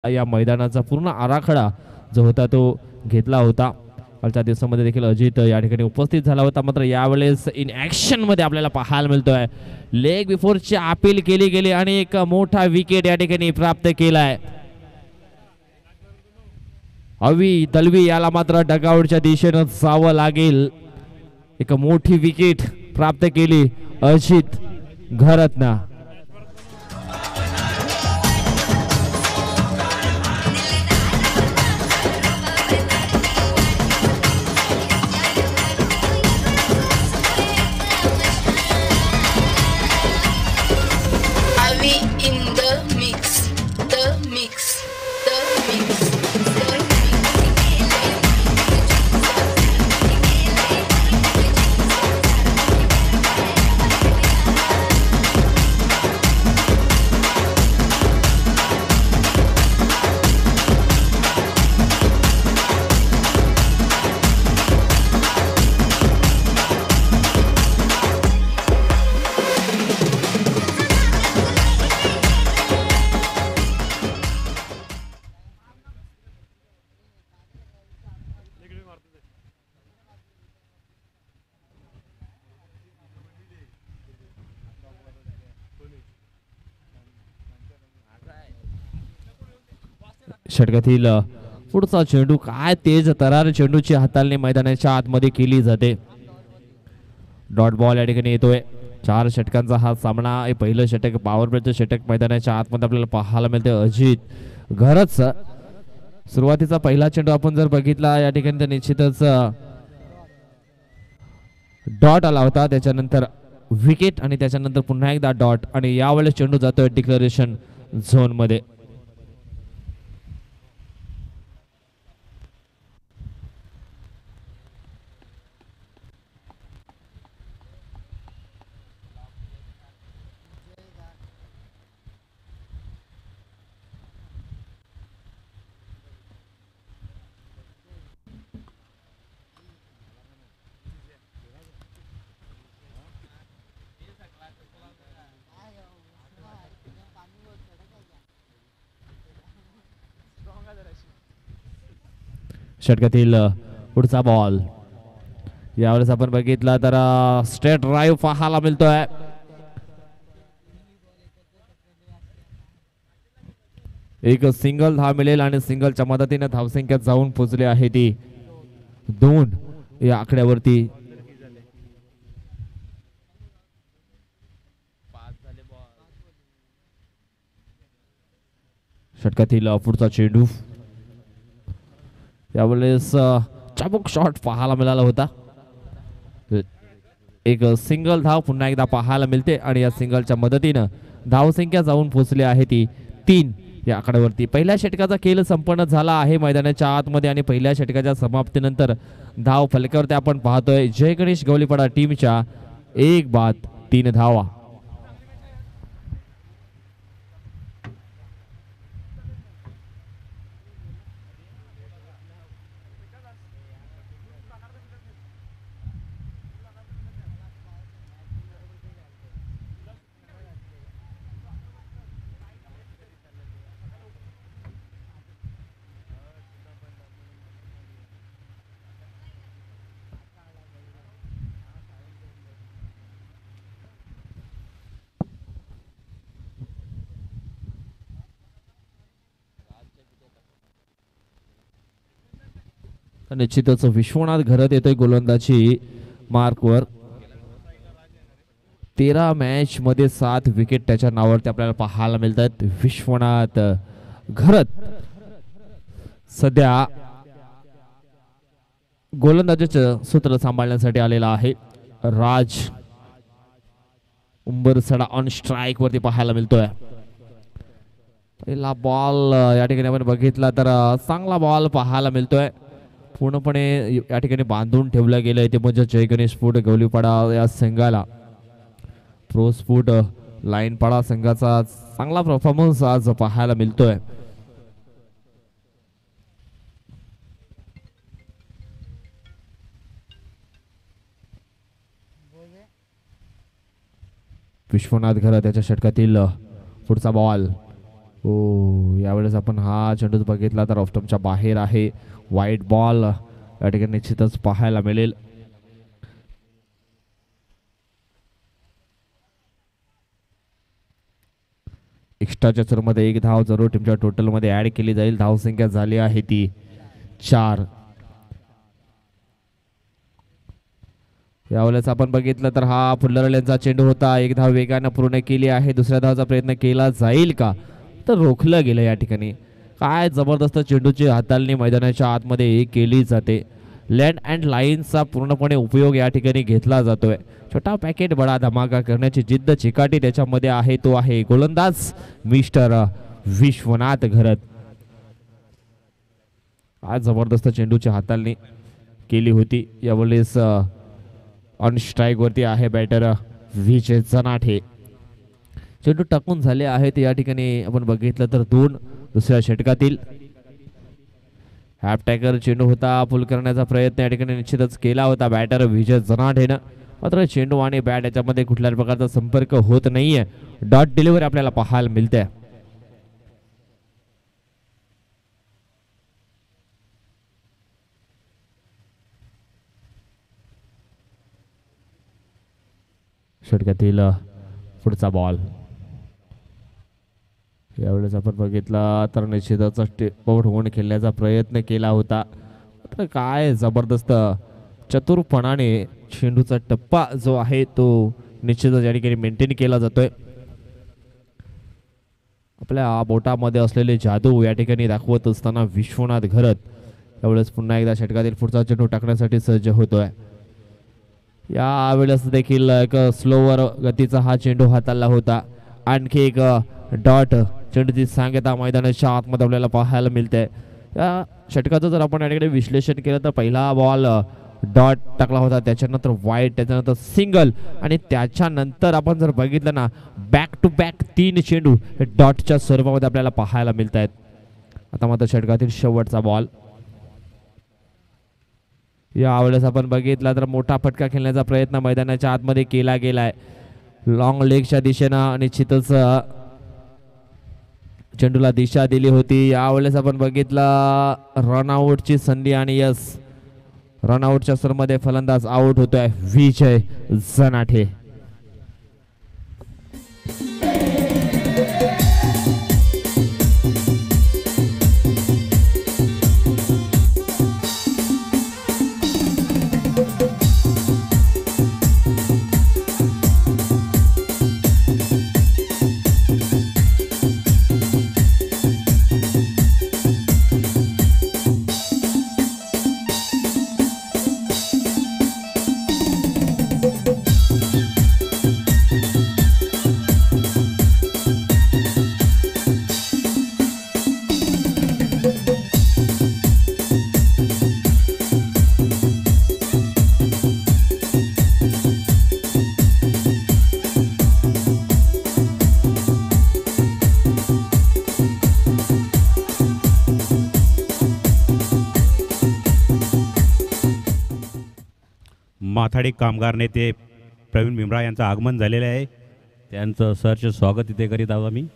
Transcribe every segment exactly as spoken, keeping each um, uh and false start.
या मैदानाचा पूर्ण आराखडा जो होता तो घेतला होता. कालच्या दिवसामध्ये देखील अजित या ठिकाणी उपस्थित झाला होता. मात्र यावेळेस इन ॲक्शन मध्ये आपल्याला पाहायला मिळतोय लेग बिफोरची अपील केली गेली आणि एक मोठा विकेट या ठिकाणी प्राप्त केलाय. अवी दलवी याला मात्र डगआउटच्या दिशेनं जावं लागेल. एक मोठी विकेट प्राप्त केली अजित घरत्न. षटकातील पुढचा चेंडू काय तेज तरार चेंडूची हाताळणी मैदानाच्या आतमध्ये केली जाते. डॉट बॉल या ठिकाणी येतोय. चार षटकांचा हा सामना. हे पहिलं षटक पॉवर प्लेचं षटक मैदानाच्या आतमध्ये आपल्याला पाहायला मिळते. अजित घरच सुरुवातीचा पहिला चेंडू आपण जर बघितला या ठिकाणी तर निश्चितच डॉट आला होता. त्याच्यानंतर विकेट आणि त्याच्यानंतर पुन्हा एकदा डॉट आणि यावेळेस चेंडू जातोय डिक्लेरेशन झोन मध्ये. षटकातील पुढचा बॉल यावेळेस आपण बघितला तर स्ट्रेट ड्राईव्ह पाहायला मिळतोय. एक सिंगल धाव मिळेल आणि सिंगलच्या मदतीने धावसंख्या जाऊन पोहोचली आहे ती दोन या आकड्यावरती. षटकातील पुढचा चेंडू यावेळेस चाबूक शॉट पाहायला मिळाला होता. एक सिंगल धाव पुन्हा एकदा पाहायला मिळते आणि या सिंगलच्या मदतीनं धावसंख्या जाऊन पोहोचली आहे ती तीन या आकड्यावरती. पहिल्या षटकाचा खेळ संपन्न झाला आहे मैदानाच्या आतमध्ये आणि पहिल्या षटकाच्या समाप्तीनंतर धाव फलकावरती आपण पाहतोय जय गणेश गवलीपाडा टीमच्या एक बाद तीन धावा. निश्चितच विश्वनाथ घरत येतोय गोलंदाजी मार्कवर. तेरा मॅच मध्ये सात विकेट त्याच्या नावावरती आपल्याला पाहायला मिळतात. विश्वनाथ घरत सध्या गोलंदाजीचं सूत्र सांभाळण्यासाठी आलेला आहे. राज उंबरसडा ऑन स्ट्राईक वरती पाहायला मिळतोय. पहिला बॉल या ठिकाणी आपण बघितला तर चांगला बॉल पाहायला मिळतोय. पूर्णपणे या ठिकाणी बांधून ठेवलं गेलंय ते म्हणजे जय गणेश फूड गवलीपाडा या संघाला. प्रो स्फूट लाईन पाडा संघाचा चांगला परफॉर्मन्स आज पाहायला मिळतोय. विश्वनाथ घरत त्याच्या षटकातील पुढचा बॉल हो, यावेळेस आपण हा चेंडू बघितला तर ऑफ्टमच्या बाहेर आहे. वाईट बॉल या ठिकाणी निश्चितच पाहायला मिळेल. एक्स्ट्राच्या चरमध्ये एक धाव जरूर टीमच्या टोटलमध्ये ऍड केली जाईल. धावसंख्या झाली आहे ती चार. यावेळेस आपण बघितलं तर हा फुल्लरल्यांचा चेंडू होता. एक धाव वेगानं पूर्ण केली आहे. दुसऱ्या धावाचा प्रयत्न केला जाईल का तर रोखलं गेलं या ठिकाणी. काय जबरदस्त चेंडूची हाताळणी मैदानाच्या आतमध्ये केली जाते. लँड अँड लाईनचा पूर्णपणे उपयोग या ठिकाणी घेतला जातोय. छोटा पॅकेट बडा धमाका करण्याची जिद्द चिकाटी त्याच्यामध्ये आहे. तो आहे गोलंदाज मिस्टर विश्वनाथ घरत. आज जबरदस्त चेंडूची हाताळणी केली होती. यावेळेस ऑन स्ट्राईक वरती आहे बॅटर विजय जनाठे. चेंडू टाकून झाले आहेत या ठिकाणी आपण बघितलं तर दोन. दुसऱ्या षटकातील हॅप टॅकर चेंडू होता. पुल करण्याचा प्रयत्न या ठिकाणी निश्चितच केला होता बॅटर विजय जनाठेनं. मात्र चेंडू आणि बॅट याच्यामध्ये कुठल्याच प्रकारचा संपर्क होत नाहीये. डॉट डिलिव्हरी आपल्याला पाहायला मिळते. षटकातील पुढचा बॉल यावेळेस आपण बघितला तर निश्चितच टेपआउट होऊन खेळण्याचा प्रयत्न केला होता. तर काय जबरदस्त चतुरपणाने चेंडूचा टप्पा जो आहे तो निश्चितच या ठिकाणी मेंटेन केला जातोय. आपल्या बोटामध्ये असलेले जादू या ठिकाणी दाखवत असताना विश्वनाथ घरत यावेळेस पुन्हा एकदा षटकातील पुढचा चेंडू टाकण्यासाठी सज्ज होतोय. यावेळेस देखील एक स्लोवर गतीचा हा चेंडू हाताळला होता. आणखी एक डॉट चेंडूची सांगता मैदानाच्या आतमध्ये आपल्याला पाहायला मिळते. या षटकाचं जर आपण या ठिकाणी विश्लेषण केलं तर पहिला बॉल डॉट टाकला होता, त्याच्यानंतर वाईट, त्याच्यानंतर सिंगल आणि त्याच्यानंतर आपण जर बघितलं ना बॅक टू बॅक तीन चेंडू हे डॉटच्या स्वरूपामध्ये आपल्याला पाहायला मिळत आहेत. आता मात्र षटकातील शेवटचा बॉल यावेळेस आपण बघितला तर मोठा फटका खेळण्याचा प्रयत्न मैदानाच्या आतमध्ये केला गेलाय. लॉंग लेगच्या दिशेनं निश्चितच चेंडूला दिशा दिली होती. यावेळेस आपण बघितला रनआउटची संधी आणि यस रनआउटच्या सरमध्ये फलंदाज आउट होतोय विजय जनाठे. माथाडी कामगार नेते प्रवीण भिमरा यांचं आगमन झालेलं आहे. त्यांचं सहर्ष स्वागत इथे करीत आहोत आम्ही.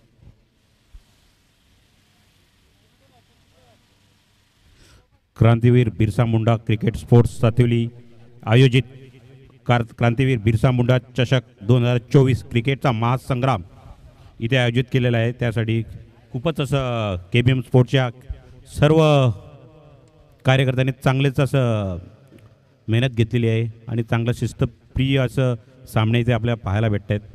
क्रांतीवीर बिरसा मुंडा क्रिकेट स्पोर्ट्स सातिवली आयोजित क्रांतीवीर बिरसा मुंडा चषक दोन हजार चोवीस क्रिकेटचा महासंग्राम इथे आयोजित केलेला आहे. त्यासाठी खूपच असं के बी एम स्पोर्ट्सच्या सर्व कार्यकर्त्यांनी चांगलेच असं मेहनत घेतलेली आहे आणि चांगलं शिस्तप्रिय असं सामने इथे आपल्याला पाहायला भेटत आहेत.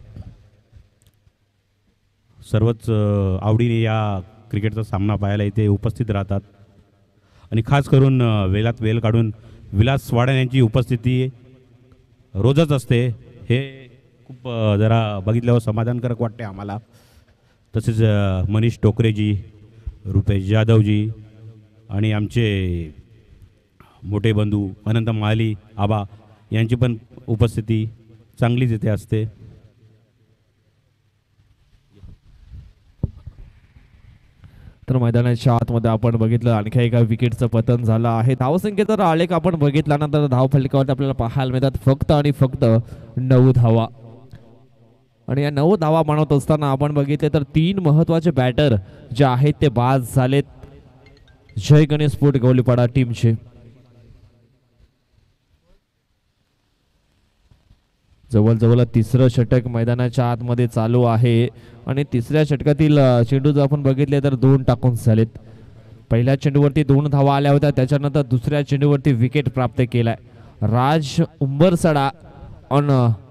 सर्वच आवडीने या क्रिकेटचा सामना पाहायला इथे उपस्थित राहतात आणि खास करून वेळात वेळ काढून विलास वाडन यांची उपस्थिती रोजच असते. हे खूप जरा बघितल्यावर समाधानकारक वाटते आम्हाला. तसेच मनीष टोकरेजी, रुपेश जाधवजी आणि आमचे मोठे बंधू अनंत महाली आबा यांची पण उपस्थिती चांगलीच इथे असते. तर मैदानाच्या आतमध्ये आपण बघितलं आणखी एका विकेटचं पतन झालं आहे. धावसंख्येचा आलेख आपण बघितला नंतर धाव फलकावरती आपल्याला पाहायला मिळतात फक्त आणि फक्त नऊ धावा. आणि या नऊ धावा बनवत असताना आपण बघितले तर तीन महत्वाचे बॅटर जे आहेत ते बाद झालेत जय गणेश स्पोर्ट गवलीपाडा टीमचे. जवळजवळ तिसरं षटक मैदानाच्या आतमध्ये चालू आहे आणि तिसऱ्या षटकातील चेंडू जर आपण बघितले तर दोन टाकून झालेत. पहिल्या चेंडूवरती दोन धावा आल्या होत्या, त्याच्यानंतर दुसऱ्या चेंडूवरती विकेट प्राप्त केलाय. राज उंबरसडा ऑन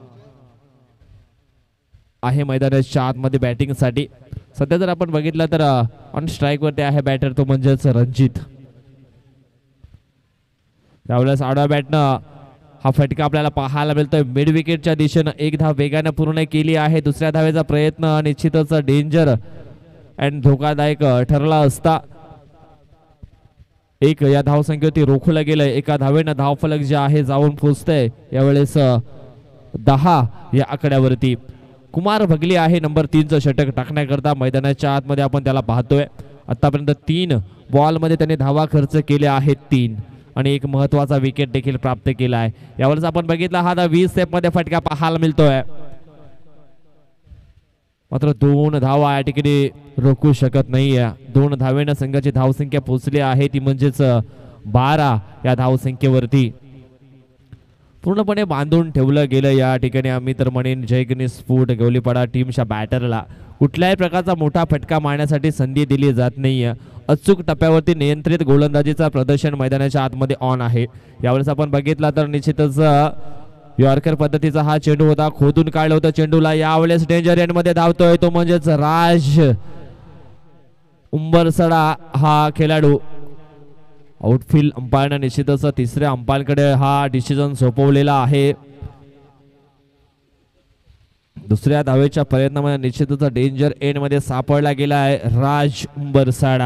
आहे मैदानाच्या आतमध्ये बॅटिंगसाठी. सध्या जर आपण बघितलं तर ऑन स्ट्राईक वरती आहे बॅटर, तो म्हणजेच रणजित. त्यावेळेस आडव्या बॅटनं हा फटका आपल्याला पाहायला मिळतोय. मिड विकेटच्या दिशेनं एक धाव वेगाने पूर्ण केली आहे. दुसऱ्या धावेचा प्रयत्न निश्चितच डेंजर अँड धोकादायक ठरला असता. एक या धावसंख्येवरती रोखलं गेलंय. एका धावेनं धावफलक जे आहे जाऊन पोहोचतंय यावेळेस दहा या आकड्यावरती. कुमार भगली आहे नंबर तीनचं षटक टाकण्याकरता मैदानाच्या आतमध्ये आपण त्याला पाहतोय. आतापर्यंत तीन बॉल मध्ये त्याने धावा खर्च केले आहेत तीन आणि एक महत्वाचा विकेट देखील प्राप्त केला आहे. यावेळेस आपण बघितला हा वीस स्टेप मध्ये फटका पाहायला मिळतोय, मात्र दोन धावा या ठिकाणी रोखू शकत नाहीये. दोन धावेनं संघाची धावसंख्या पोहोचली आहे ती म्हणजेच बारा या धावसंख्येवरती. पूर्णपणे बांधून ठेवलं गेलं या ठिकाणी. आम्ही तर म्हणेन जय गणेश स्पोर्ट गवलीपाडा टीमच्या बॅटरला कुठल्याही प्रकारचा मोठा फटका मारण्यासाठी संधी दिली जात नाहीये. अचूक टप्प्यावरती नियंत्रित गोलंदाजीचा प्रदर्शन मैदानाच्या आतमध्ये ऑन आहे. यावेळेस आपण बघितला तर निश्चितच यॉर्कर पद्धतीचा हा चेंडू होता, खोदून काढलं होतं चेंडूला. यावेळेस डेंजर एंड मध्ये धावतोय तो म्हणजेच राज उंबरसडा हा खेळाडू. आउटफील्ड अंपायरने निश्चितच तिसऱ्या अंपायरकडे हा डिसिजन सोपवलेला आहे. दुसऱ्या धावेच्या प्रयत्नामध्ये निश्चितच डेंजर एंड मध्ये सापडला गेला आहे राज उंबरसाडा.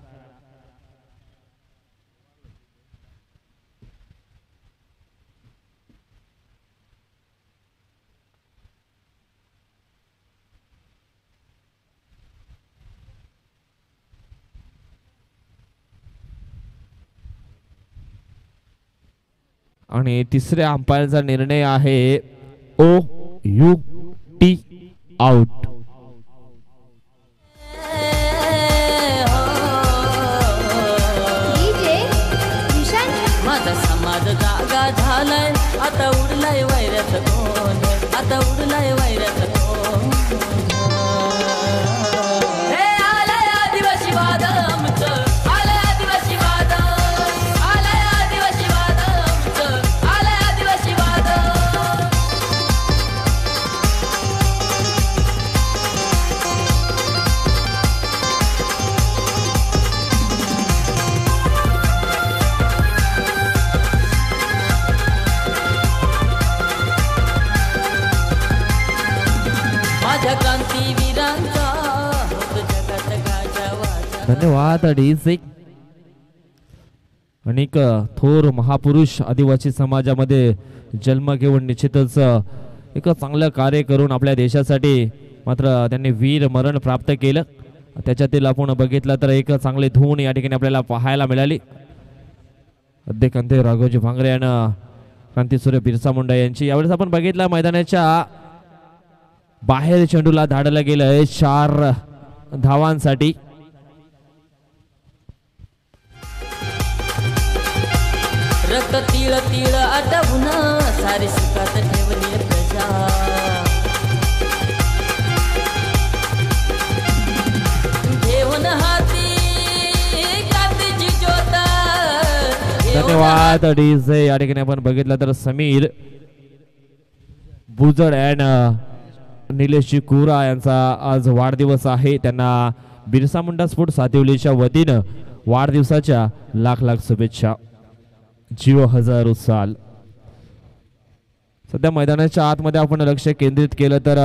आणि तिसऱ्या अंपायरचा निर्णय आहे ओ यू टी आउट. माझा समाज जागा झालाय आता उडलाय वैऱ्यात कोण, आता उडलाय वैऱ्यात कोण. हे आलाय आदिवासी वाद आमचं, आलाय आदिवासी वाद, आलाय आदिवासी वाद आमचं, आलाय आदिवासी वाद. धन्यवाद डीजे. अनेक थोर महापुरुष आदिवासी समाजामध्ये जन्म घेऊन निश्चितच एक चांगलं कार्य करून आपल्या देशासाठी मात्र त्यांनी वीर मरण प्राप्त केलं. त्याच्यातील आपण बघितलं तर एक चांगली धून या ठिकाणी आपल्याला पाहायला मिळाली. अध्यक्षांते राघोजी भांगरे आणि क्रांतीसूर्य बिरसा मुंडा यांची. यावेळेस आपण बघितलं मैदानाच्या बाहेर चेंडूला धाडलं गेलं चार धावांसाठी. रक्त तिळ तिळ आटवून सारी सुखात ठेवली प्रजा. घेऊन हाती कातीची ज्योत. धन्यवाद डीजे. या ठिकाणी आपण बघितलं तर समीर बुजड अँड निलेशजी कुरा यांचा आज वाढदिवस आहे. त्यांना बिरसा मुंडा स्पोर्ट सातिवलीच्या वतीनं वाढदिवसाच्या लाख लाख शुभेच्छा. जीव हजारो साल. सध्या मैदानाच्या आतमध्ये आपण लक्ष केंद्रित केलं तर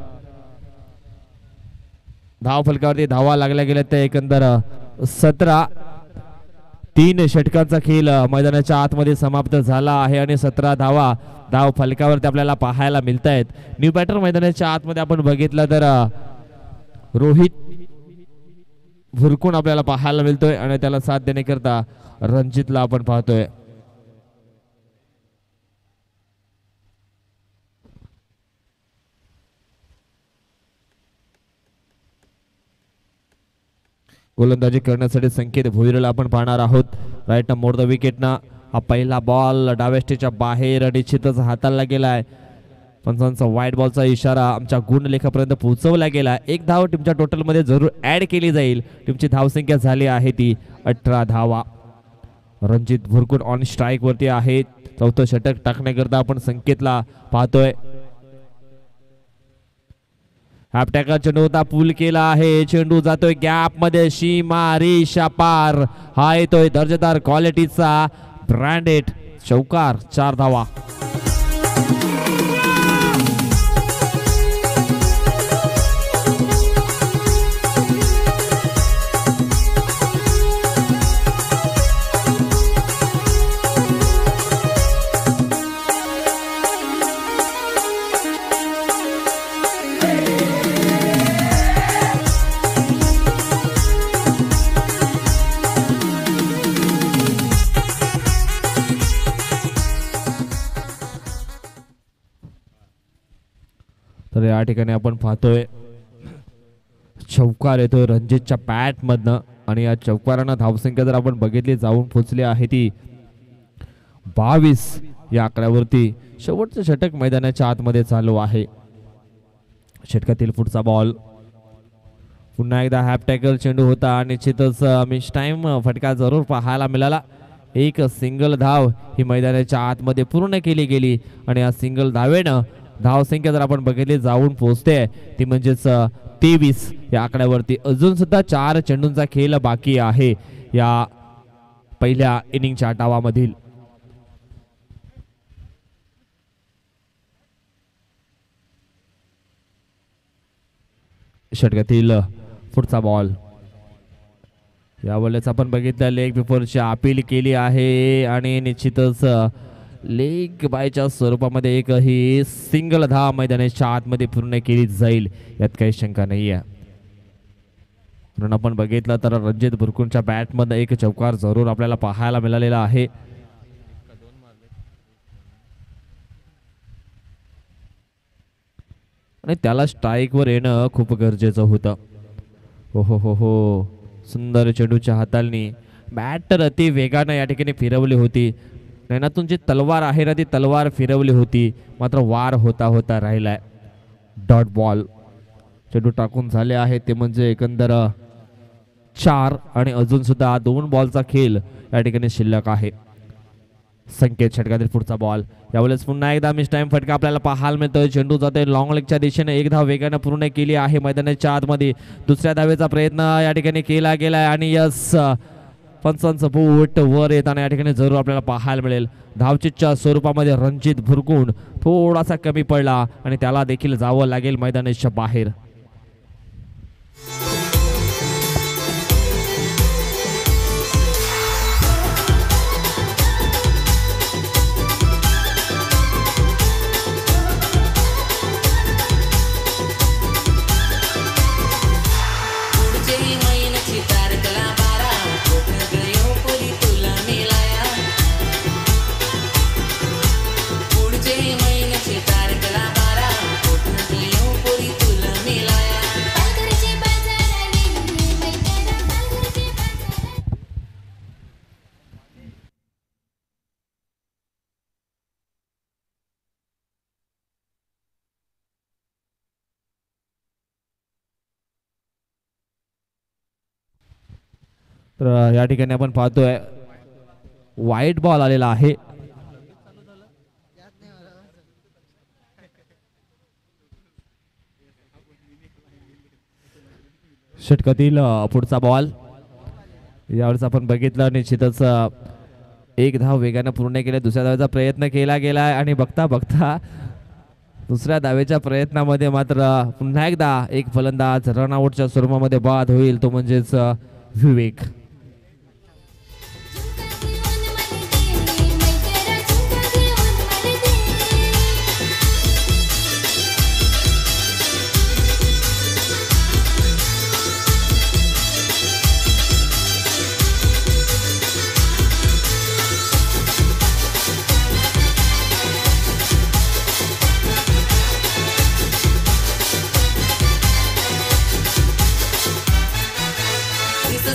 धाव फलकावरती धावा लागल्या गेल्या त्या एकंदर सतरा. तीन षटकांचा खेळ मैदानाच्या आतमध्ये समाप्त झाला आहे आणि सतरा धावा धाव फलकावरती आपल्याला पाहायला मिळत आहेत. न्यू बॅटर मैदानाच्या आतमध्ये आपण बघितलं तर रोहित भुरकून आपल्याला पाहायला मिळतोय आणि त्याला साथ देण्याकरता रणजितला आपण पाहतोय. गोलंदाजी करण्यासाठी संकेत भोईरला आपण पाहणार आहोत. राईट ना मोर द विकेट ना. हा पहिला बॉल डाव्या स्टेच्या बाहेर निश्चितच हाताळला गेलाय. पंचांचा वाईट बॉलचा इशारा आमच्या गुणलेखापर्यंत पोहोचवला गेला. एक धाव टीमच्या टोटलमध्ये जरूर ऍड केली जाईल. टीमची धावसंख्या झाली आहे ती अठरा धावा. रणजित भुरकुट ऑन स्ट्राईक वरती आहे. चौथं षटक टाकण्याकरता आपण संकेतला पाहतोय. हॅपटॅकर चेंडू होता पूल केला आहे. चेंडू जातोय गॅप मध्ये सीमा रेषा पार. हा येतोय दर्जेदार क्वालिटीचा ब्रँडेड चौकार. चार धावा. तर या ठिकाणी आपण पाहतोय चौकार येतोय रणजितच्या बॅट मधनं आणि या चौकारांना धावसंख्या जर आपण बघितली जाऊन पोहोचली आहे ती बावीस या आकड्यावरती. शेवटचं षटक मैदानाच्या आतमध्ये चालू आहे. षटकातील पुढचा बॉल पुन्हा एकदा हॅपटॅकल चेंडू होता. निश्चितच मिस टाइम फटका जरूर पाहायला मिळाला. एक सिंगल धाव ही मैदानाच्या आतमध्ये पूर्ण केली गेली आणि या सिंगल धावेनं धावसंख्या जर आपण बघितली जाऊन पोहोचते ती म्हणजेच तेवीस या आकड्यावरती. अजून सुद्धा चार चेंडूंचा खेळ बाकी आहे या पहिल्या इनिंगच्या डावामधील. षटकातील पुढचा बॉल यावेळेस आपण बघितलं लेग बिफोरची अपील केली आहे आणि निश्चितच लेग बायच्या स्वरूपामध्ये एक ही सिंगल धाव मैदानाच्या आतमध्ये पूर्ण केली जाईल यात काही शंका नाही आहे. म्हणून आपण बघितलं तर रणजित भुरकुंच्या बॅटमध्ये एक चौकार जरूर आपल्याला पाहायला मिळालेला आहे. आणि त्याला स्ट्राईकवर येणं खूप गरजेचं होतं. हो हो हो हो सुंदर चेंडूच्या हाताळणी. बॅटर अति वेगानं या ठिकाणी फिरवली होती. नैनातून जी तलवार आहे ना ती तलवार फिरवली होती मात्र वार होता होता राहिलाय. डॉट बॉल चेंडू टाकून झाले आहे ते म्हणजे एकंदर चार आणि अजून सुद्धा दोन बॉलचा खेळ या ठिकाणी शिल्लक आहे. संकेत षटकातील पुढचा बॉल यावेळेस पुन्हा एकदा मिस टाइम फटका आपल्याला पाहायला मिळतोय. चेंडू जाते लॉंग लेगच्या दिशेने. एक धाव वेगाने पूर्ण केली आहे मैदानाच्या आतमध्ये. दुसऱ्या धावेचा प्रयत्न या ठिकाणी केला गेलाय आणि यस पंचांचं बूट वर येताना या ठिकाणी जरूर आपल्याला पाहायला मिळेल. धावचीच्या स्वरूपामध्ये रणजित भुरकुंड थोडासा कमी पडला आणि त्याला देखील जावं लागेल मैदानाच्या बाहेर. तर या ठिकाणी आपण पाहतोय वाईट बॉल आलेला आहे. षटकातील पुढचा बॉल यावेळेस आपण बघितलं निश्चितच एक धाव वेगाने पूर्ण केले. दुसऱ्या धावेचा प्रयत्न केला गेलाय आणि बघता बघता दुसऱ्या धावेच्या प्रयत्नामध्ये मात्र पुन्हा एकदा एक फलंदाज रनआउटच्या स्वरूपामध्ये बाद होईल तो म्हणजेच विवेक. दिसत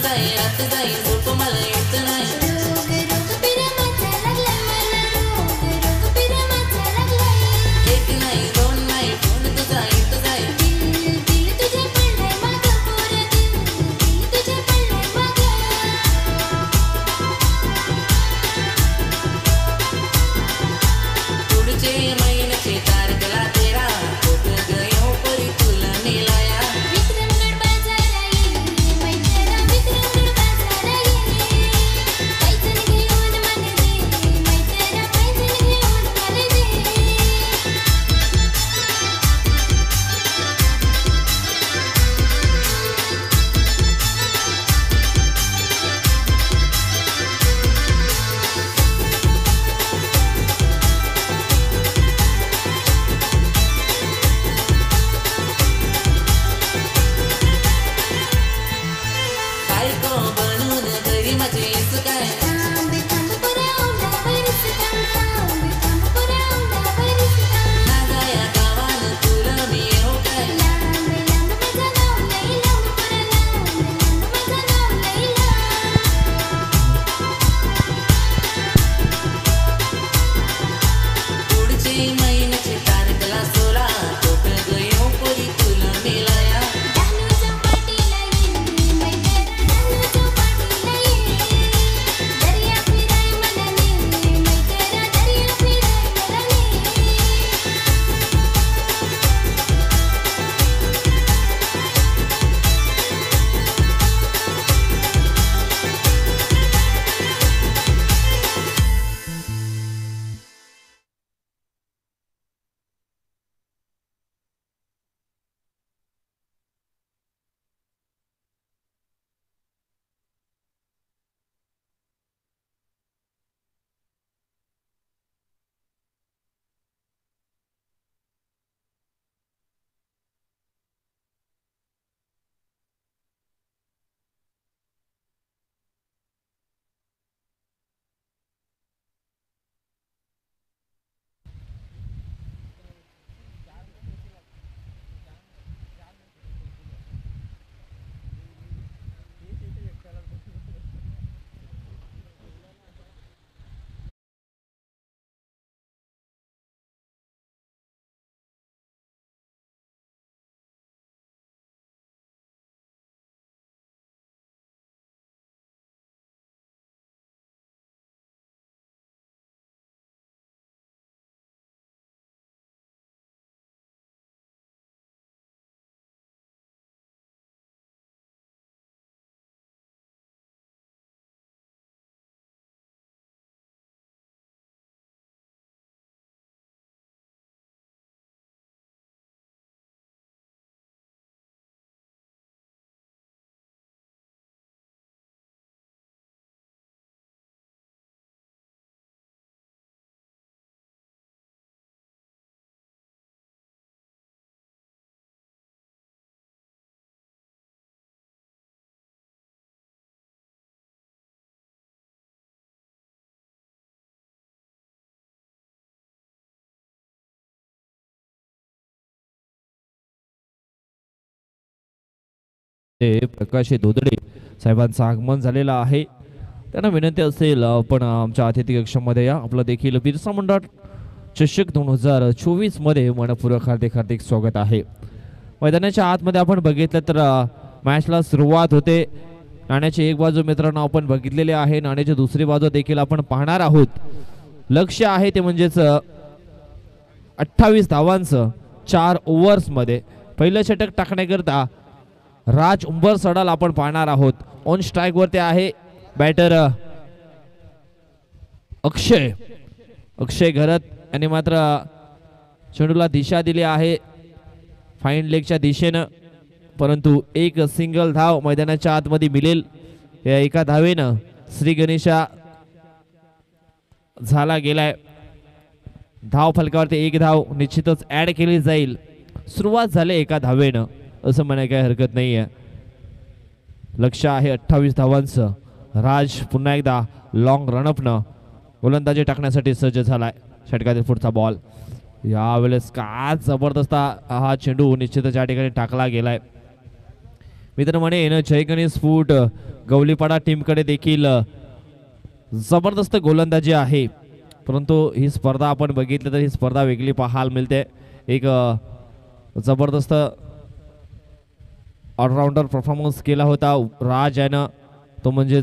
ते प्रकाश धोदडे साहेबांचं आगमन झालेलं आहे. त्यांना विनंती असेल आपण आमच्या अतिथी कक्षामध्ये या. आपलं देखील बिरसा मुंडा चषक दोन हजार चोवीस मध्ये मनपूर्वक हार्दिक हार्दिक स्वागत आहे. मैदानाच्या आतमध्ये आपण बघितलं तर मॅचला सुरुवात होते. नाण्याची एक बाजू मित्रांनो आपण बघितलेली आहे, नाण्याची दुसरी बाजू देखील आपण पाहणार आहोत. लक्ष्य आहे ते म्हणजेच अठ्ठावीस धावांचं चार ओव्हर्स मध्ये. पहिलं षटक टाकण्याकरता राज उंबरसडाला आपण पाहणार आहोत. ऑन स्ट्राईक वरती आहे बॅटर अक्षय अक्षय घरत यांनी मात्र चेंडूला दिशा दिली आहे फाईन लेगच्या दिशेनं, परंतु एक सिंगल धाव मैदानाच्या आतमध्ये मिळेल. या एका धावेनं श्री गणेशा झाला गेलाय. धाव फलकावरती एक धाव निश्चितच ऍड केली जाईल. सुरुवात झाली एका धावेनं असं म्हणायला काही हरकत नाही आहे. लक्ष आहे अठ्ठावीस धावांचं. राज पुन्हा एकदा लॉंग रनअपनं गोलंदाजी टाकण्यासाठी सज्ज झालाय. षटकातील पुढचा बॉल यावेळेस का जबरदस्त हा चेंडू निश्चितच या ठिकाणी टाकला गेलाय. मित्र म्हणेन जय गणेश फूट गवलीपाडा टीमकडे देखील जबरदस्त गोलंदाजी आहे, परंतु ही स्पर्धा आपण बघितली तर ही स्पर्धा वेगळी पाहायला मिळते. एक जबरदस्त ऑलराऊंडर परफॉर्मन्स केला होता राज यानं, तो म्हणजेच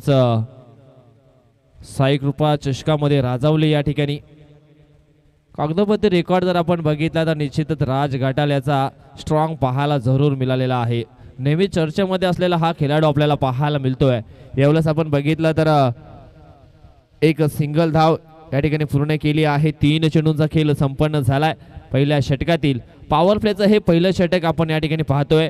साई कृपा चषकामध्ये राजावले. या ठिकाणी कागदोपत्री रेकॉर्ड जर आपण बघितला तर निश्चितच राज घाटाल याचा स्ट्रॉंग पाहायला जरूर मिळालेला आहे. नेहमी चर्चेमध्ये असलेला हा खेळाडू आपल्याला पाहायला मिळतोय. यावेळेस आपण बघितलं तर एक सिंगल धाव या ठिकाणी पूर्ण केली आहे. तीन चेंडूंचा खेळ संपन्न झालाय पहिल्या षटकातील. पॉवर प्लेचं हे पहिलं षटक आपण या ठिकाणी पाहतोय.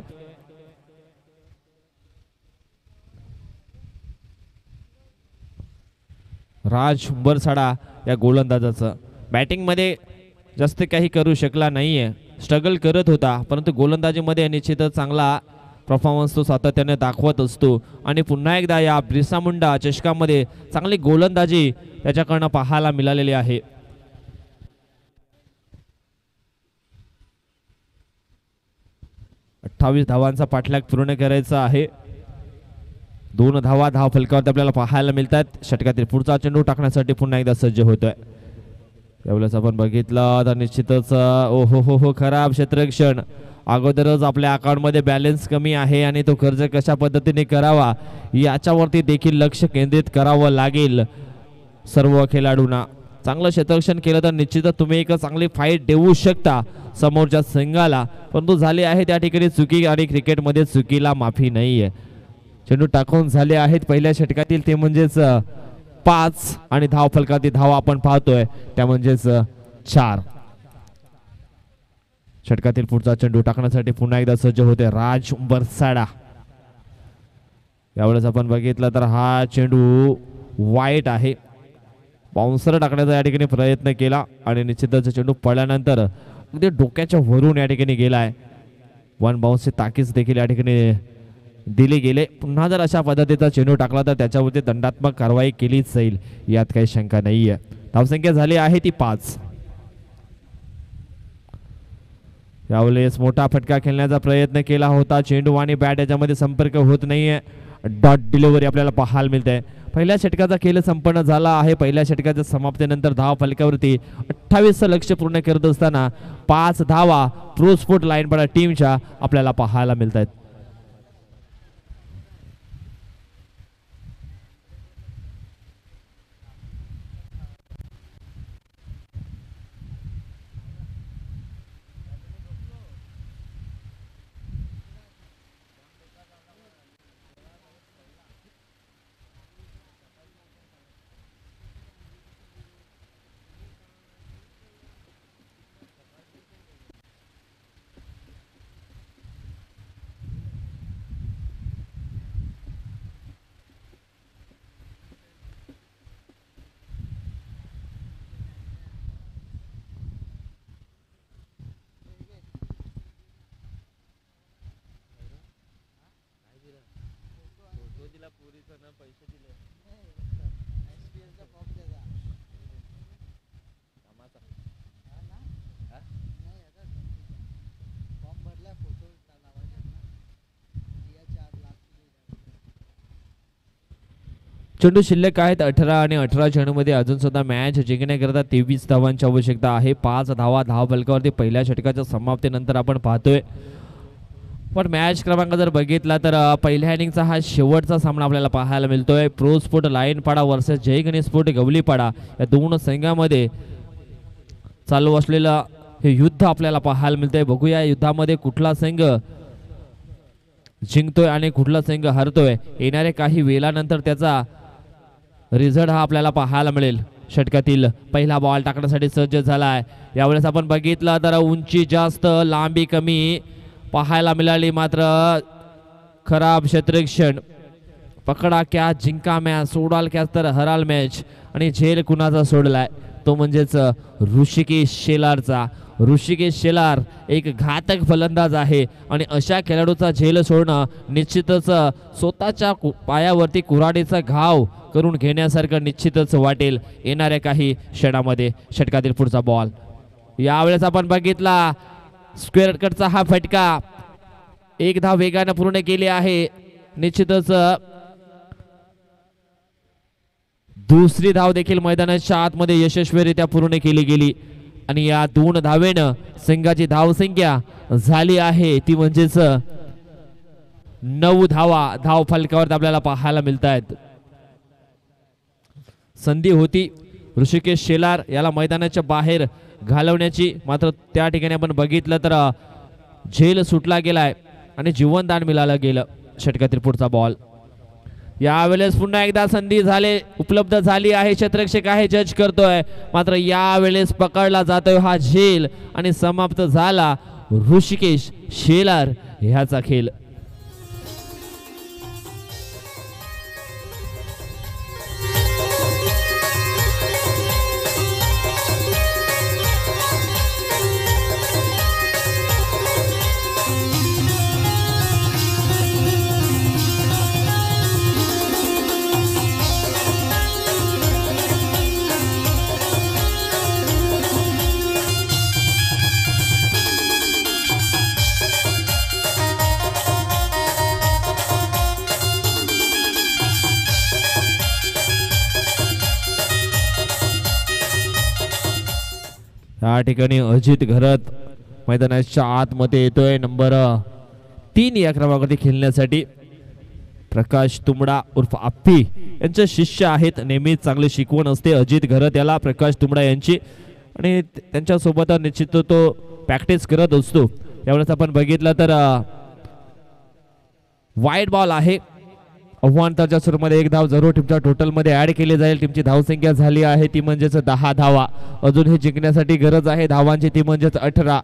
राज उंबरसाडा या गोलंदाजाचं बॅटिंगमध्ये जास्त काही करू शकला नाहीये, स्ट्रगल करत होता, परंतु गोलंदाजीमध्ये निश्चितच चांगला परफॉर्मन्स तो सातत्याने दाखवत असतो. आणि पुन्हा एकदा या बिरसा मुंडा चषकामध्ये चांगली गोलंदाजी त्याच्याकडनं पाहायला मिळालेली आहे. अठ्ठावीस धावांचा पाठलाग पूर्ण करायचा आहे. दोन धावा धाव फलकावरती आपल्याला पाहायला मिळतात. षटकातील पुढचा चेंडू टाकण्यासाठी पुन्हा एकदा सज्ज होतोय. यावेळेस आपण बघितलं तर निश्चितच ओ हो हो हो खराब क्षेत्ररक्षण. अगोदरच आपल्या अकाउंटमध्ये बॅलन्स कमी आहे आणि तो खर्च कशा पद्धतीने करावा याच्यावरती देखील लक्ष केंद्रित करावं लागेल सर्व खेळाडूंना. चांगलं क्षेत्ररक्षण केलं तर निश्चितच तुम्ही एक चांगली फाईट देऊ शकता समोरच्या संघाला, परंतु झाले आहे त्या ठिकाणी चुकी आणि क्रिकेटमध्ये चुकीला माफी नाहीये. चेंडू टाकून झाले आहेत पहिल्या षटकातील ते म्हणजेच पाच आणि धाव फलकातील धाव आपण पाहतोय त्या म्हणजेच चार. षटकातील पुढचा चेंडू टाकण्यासाठी पुन्हा एकदा सज्ज होते राज उंबरसाडा. यावेळेस आपण बघितलं तर हा चेंडू वाईट आहे. बाउन्सर टाकण्याचा या ठिकाणी प्रयत्न केला आणि निश्चितच चेंडू पडल्यानंतर अगदी डोक्याच्या वरून या ठिकाणी गेलाय. वन बाउन्सची ताकीद देखील या ठिकाणी दिले गेले. पुन्हा जर अशा पद्धतीचा चेंडू टाकला तर त्याच्यावरती दंडात्मक कारवाई केलीच जाईल, यात काही शंका नाहीये. धावसंख्या झाली आहे ती पाच. यावेळेस मोठा फटका खेळण्याचा प्रयत्न केला होता. चेंडू आणि बॅट याच्यामध्ये संपर्क होत नाहीये. डॉट डिलिव्हरी आपल्याला पाहायला मिळते. पहिल्या षटकाचा खेळ संपन्न झाला आहे. पहिल्या षटकाच्या समाप्तीनंतर धाव फलकावरती अठ्ठावीस लक्ष पूर्ण करत असताना पाच धावा प्रो स्पोर्ट लाईनपाडा टीमच्या आपल्याला पाहायला मिळत आहेत. फॉर्म भरलाय फोटो लावायचा ना. चार लाख चेंडू शिल्लक आहेत अठरा आणि अठरा चेंडूमध्ये अजून सुद्धा मॅच जिंकण्याकरता तेवीस धावांची आवश्यकता आहे. पाच धावा धाव फलकावरती पहिल्या षटकाच्या समाप्तीनंतर आपण पाहतोय. पण मॅच क्रमांक जर बघितला तर अ, पहिल्या इनिंगचा हा शेवटचा सामना आपल्याला पाहायला मिळतोय. Pro sport Linepada versus Jay Ganesh sport Gavlipada या दोन संघामध्ये चालू असलेलं हे युद्ध आपल्याला पाहायला मिळतंय. बघूया या युद्धामध्ये कुठला संघ जिंकतोय आणि कुठला संघ हरतोय. येणारे काही वेळानंतर त्याचा रिझल्ट हा आपल्याला पाहायला मिळेल. षटकातील पहिला बॉल टाकण्यासाठी सज्ज झाला आहे. यावेळेस आपण बघितलं तर उंची जास्त लांबी कमी पाहायला मिळाली, मात्र खराब क्षेत्ररक्षण. पकडा कॅच, जिंका मॅच, सोडाल कॅच तर हराल मॅच. आणि झेल कुणाचा सोडलाय तो म्हणजेच ऋषिकेश शेलारचा. ऋषिकेश शेलार एक घातक फलंदाज आहे आणि अशा खेळाडूचा झेल सोडणं निश्चितच स्वतःच्या कु- पायावरती कुऱ्हाडीचा घाव करून घेण्यासारखं निश्चितच वाटेल येणाऱ्या काही क्षणामध्ये. षटकातील पुढचा बॉल यावेळेस आपण बघितला स्क्वेअर कटचा हा फटका. एक धाव वेगानं पूर्ण केली आहे. निश्चितच दुसरी धाव देखील मैदानाच्या आतमध्ये यशस्वीरित्या पूर्ण केली गेली आणि या दोन धावेनं संघाची धावसंख्या झाली आहे ती म्हणजेच नऊ धावा धाव फलकावर आपल्याला पाहायला मिळत आहेत. संधी होती ऋषिकेश शेलार याला मैदानाच्या बाहेर घालवण्याची, मात्र त्या ठिकाणी आपण बघितलं तर झेल सुटला गेलाय आणि जीवनदान मिळालं गेलं. षटकातील पुढचा बॉल यावेळेस पुन्हा एकदा संधी झाले उपलब्ध झाली आहे. क्षेत्ररक्षक आहे, जज करतोय, मात्र यावेळेस पकडला जातोय हा झेल आणि समाप्त झाला ऋषिकेश शेलार ह्याचा खेळ. या ठिकाणी अजित घरत मैदानाच्या आतमध्ये येतोय. नंबर तीन या क्रमांकावरती खेळण्यासाठी प्रकाश तुंबडा उर्फ आप्पी यांचे शिष्य आहेत. नेहमीच चांगली शिकवण असते अजित घरत याला प्रकाश तुंबडा यांची आणि त्यांच्यासोबत निश्चित तो प्रॅक्टिस करत असतो. यावेळेस आपण बघितलं तर वाईड बॉल आहे. आव्हानाच्या सुरूमध्ये एक धाव जरूर टीमच्या टोटल मध्ये ऍड केली जाईल. टीमची धावसंख्या झाली आहे ती म्हणजेच दहा धावा. अजून हे जिंकण्यासाठी गरज आहे धावांची ती म्हणजेच अठरा.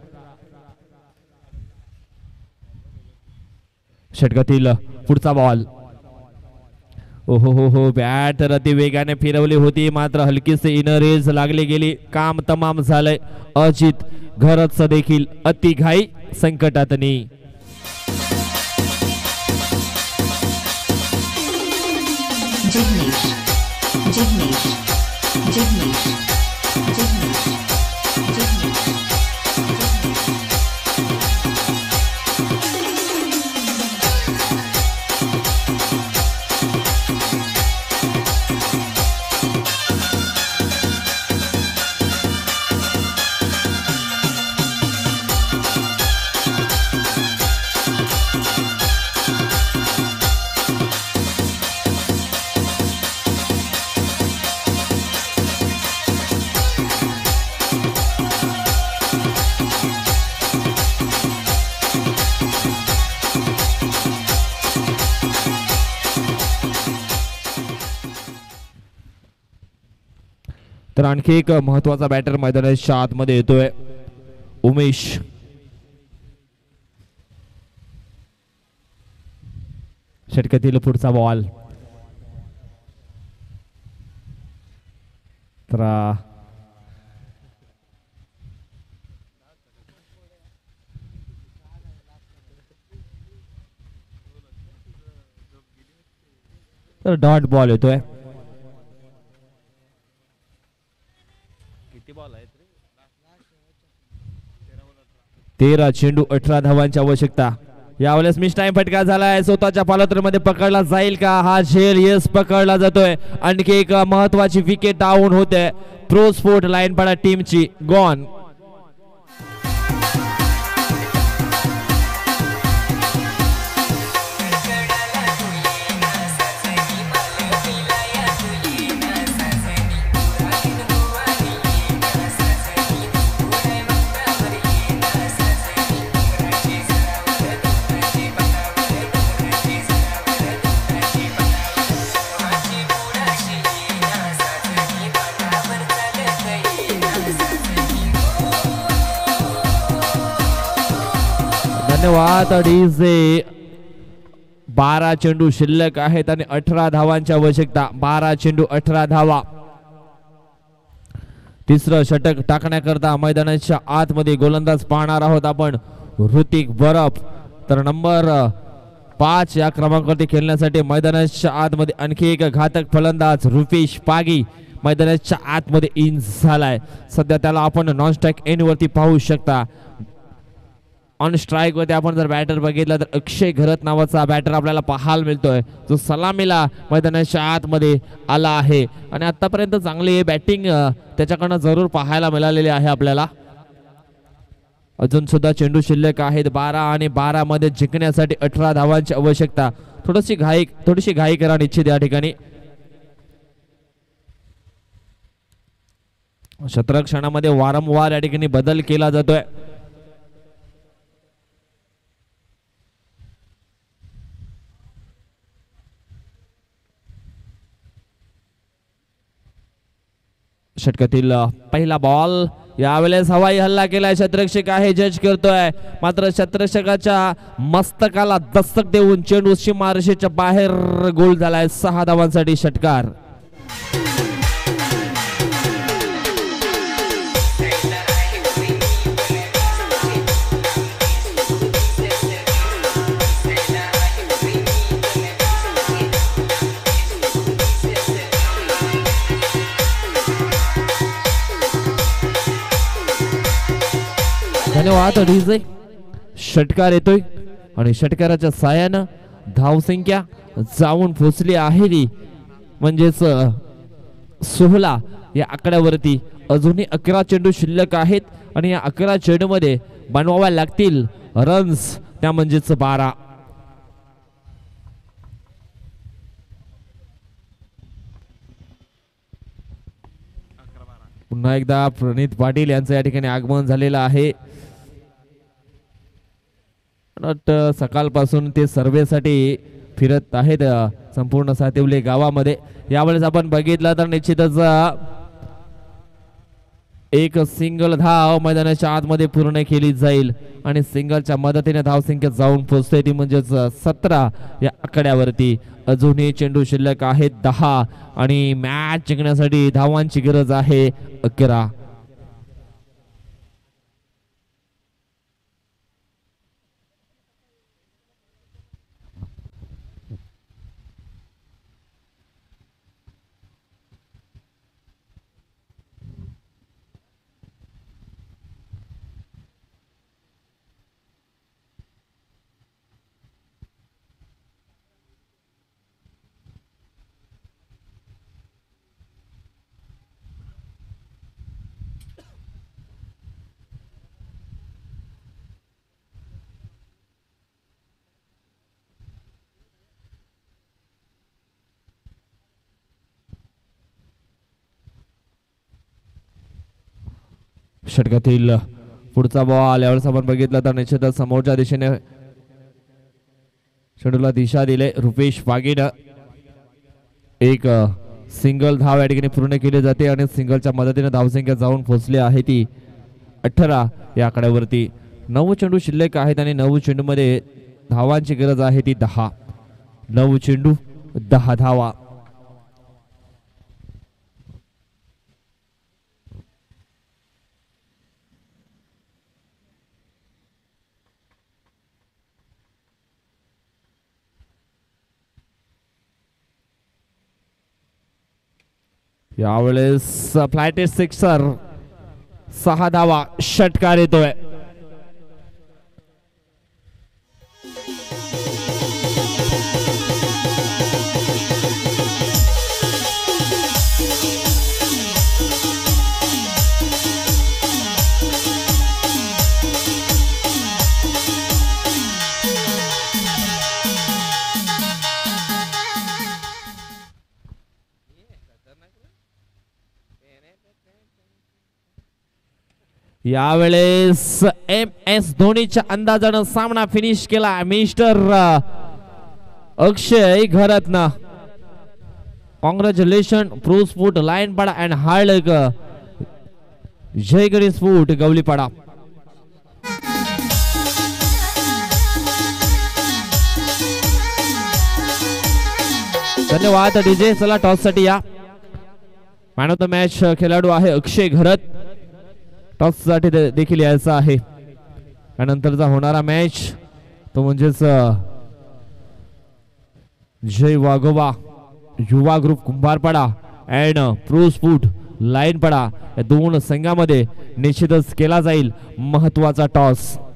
षटकातील पुढचा बॉल ओहो हो हो बॅट तर अति वेगाने फिरवली होती, मात्र हलकीसे इनरेज लागली गेली. काम तमाम झालंय. अजित घरच देखील अति घाई संकटात नाही. Jignesh, Jignesh, Jignesh, Jignesh, Jignesh. तर आणखी एक महत्वाचा बॅटर मैदानाच्या आतमध्ये येतोय उमेश. षटकातील पुढचा बॉल तर तर डॉट बॉल येतोय. तेरा चेंडू अठरा धावांची आवश्यकता. यावेळेस मिस टाइम फटका झालाय. स्वतःच्या पालतमध्ये पकडला जाईल का हा झेल? येस, पकडला जातोय. आणखी एक महत्वाची विकेट डाऊन होते प्रो स्पोर्ट लाईनपाडा टीमची. गॉन. धन्यवाद. डीजे. बारा चेंडू शिल्लक आहेत आणि अठरा धावांची आवश्यकता. बारा चेंडू अठरा धावा. तिसरं षटक टाकण्याकरता मैदानाच्या आतमध्ये गोलंदाज पाहणार आहोत आपण ऋतिक बरफ. तर नंबर पाच या क्रमांकावरती खेळण्यासाठी मैदानाच्या आतमध्ये आणखी एक घातक फलंदाज रुपेश पागी मैदानाच्या आतमध्ये इन झालाय. सध्या त्याला आपण नॉन स्ट्राईक एंड वरती पाहू शकता. ऑन स्ट्राईक वरती आपण जर बॅटर बघितला तर अक्षय घरत नावाचा बॅटर आपल्याला पाहायला मिळतोय, जो सलामीला मैदानाच्या आतमध्ये आला आहे आणि आतापर्यंत चांगली बॅटिंग त्याच्याकडनं जरूर पाहायला मिळालेली आहे आपल्याला. अजून सुद्धा चेंडू शिल्लक आहेत बारा आणि बारा मध्ये जिंकण्यासाठी अठरा धावांची आवश्यकता. थोडीशी घाई थोडीशी घाई करा निश्चित या ठिकाणी. क्षेत्ररक्षणामध्ये वारंवार या ठिकाणी बदल केला जातोय. षटकातील पहिला बॉल. यावेळेस हवाई हल्ला केलाय. क्षेत्ररक्षक आहे, जज करतोय, मात्र क्षेत्ररक्षकाच्या मस्तकाला दस्तक देऊन चेंडू सीमारेषेच्या बाहेर गोल झालाय. सहा धावांसाठी षटकार. धन्यवाद. डीजे. षटकार येतोय आणि षटकाराच्या साहाय्यानं धावसंख्या जाऊन पोचली आहे ती म्हणजेच सोहळा या आकड्यावरती. अजूनही अकरा चेंडू शिल्लक आहेत आणि या अकरा चेंडू मध्ये बनवाव्या लागतील रन्स, त्या म्हणजेच बारा. पुन्हा एकदा प्रणित पाटील यांचं या ठिकाणी आगमन झालेलं आहे. सकाळपासून ते सर्वेसाठी फिरत आहेत संपूर्ण सातिवले गावामध्ये. यावेळेस आपण बघितलं तर निश्चितच एक सिंगल धाव मैदानाच्या आतमध्ये पूर्ण केली जाईल आणि सिंगलच्या मदतीने धावसंख्या जाऊन पोहोचते ती म्हणजेच सतरा या आकड्यावरती. अजूनही चेंडू शिल्लक आहेत दहा आणि मॅच जिंकण्यासाठी धावांची गरज आहे अकरा. षटकातील पुढचा बॉल यावेळेस आपण बघितला तर निश्चितच समोरच्या दिशेने चेंडूला दिशा दिले रुपेश पागीनं. एक सिंगल धाव या ठिकाणी पूर्ण केली जाते आणि सिंगलच्या मदतीने धावसंख्या जाऊन पोहोचली आहे ती अठरा या आकड्यावरती. नऊ चेंडू शिल्लक आहेत आणि नऊ चेंडू मध्ये धावांची गरज आहे ती दहा. नऊ चेंडू दहा धावा. यावेळेस फ्लायटेड सिक्सर, सहा धावा, षटकार येतोय. यावेळेस एम एस धोनीच्या अंदाजानं सामना फिनिश केला मिस्टर अक्षय घरत्न. Congratulation pro sport Linepada and hard Jay Ganesh sport Gavlipada. धन्यवाद डीजे. चला टॉस साठी या. मॅन ऑफ द मॅच खेळाडू आहे अक्षय घरत. टॉस साठी देखील यायचं आहे. त्यानंतरचा होणारा मॅच तो म्हणजेच जय वाघोबा युवा group Kumbharpada and pro sport Linepada या दोन संघामध्ये निश्चितच केला जाईल महत्वाचा टॉस.